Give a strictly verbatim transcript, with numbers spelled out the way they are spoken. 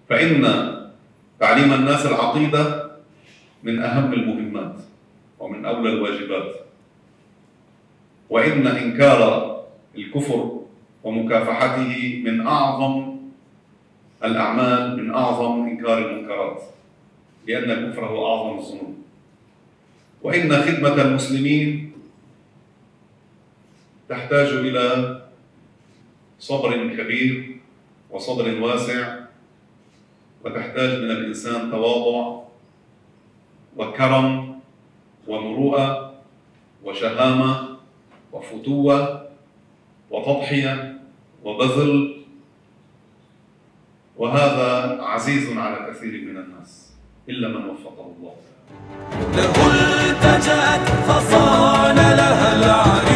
فإن تعليم الناس العقيدة من أهم المهمات ومن أولى الواجبات، وإن إنكار الكفر ومكافحته من أعظم الأعمال، من أعظم إنكار المنكرات، لأن الكفر هو أعظم الذنوب. وإن خدمة المسلمين تحتاج إلى صبر كبير وصدر واسع، وتحتاج من الإنسان تواضع وكرم ومروءة وشهامة وفتوة وتضحية وبذل، وهذا عزيز على كثير من الناس إلا من وفقه الله. له التجأت فصان لها العرش.